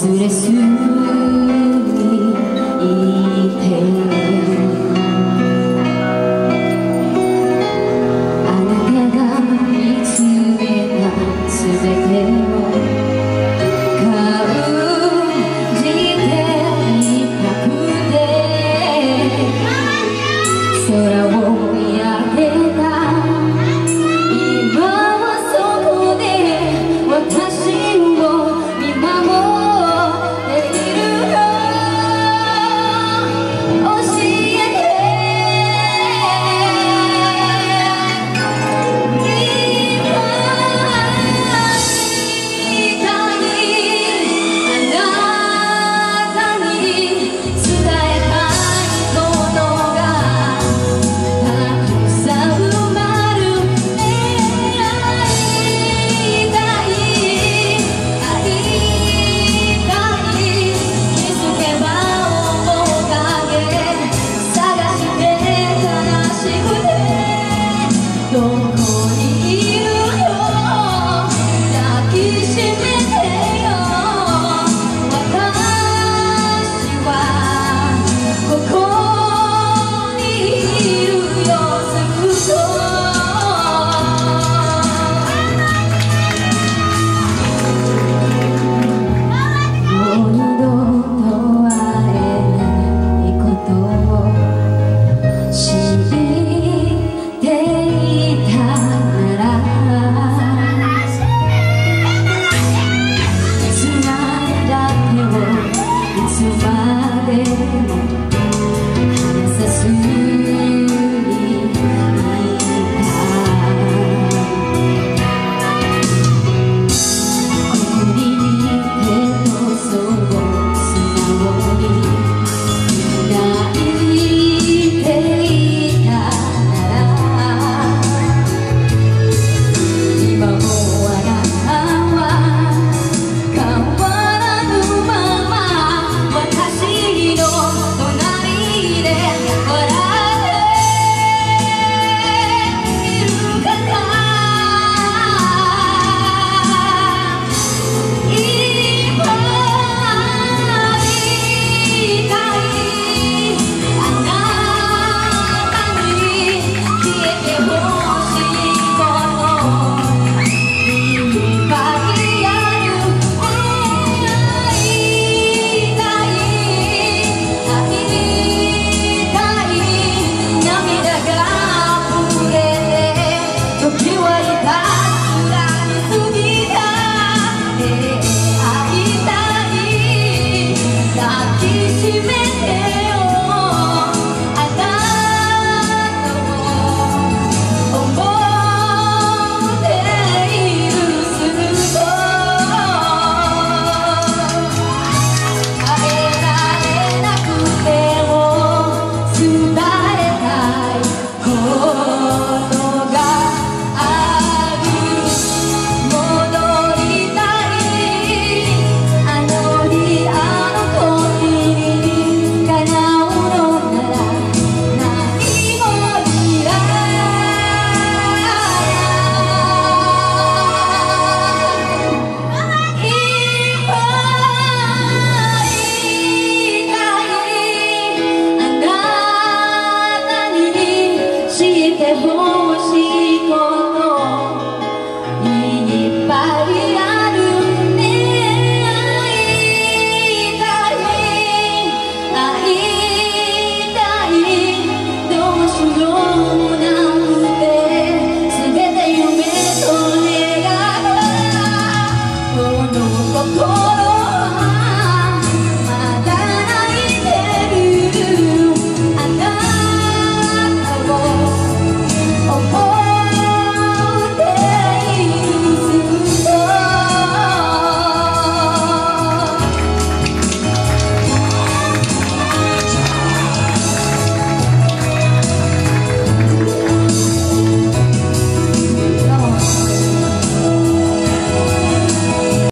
忘れずにいて、あなたが見つめたすべてを感じていたくて、空を見上げた今はそこで私を見守っているよ。教えて今言いたいあなたに伝えたいことがたくさん生まる。会いたい会いたい気づけば面影探して悲しくてどこにいるよ。抱きしめてよ。私はここにいるよ。ずっともう二度と会えないことを知っていたなら、つないだ手をいつまでも離さずにいた。ここにいてとそう素直に泣いていたなら、今もあなたは変わらぬまま私の隣で笑っているかな。今言いたいあなたに消えてほしいこといっぱいある。会いたい会いたい涙が溢れて時は至った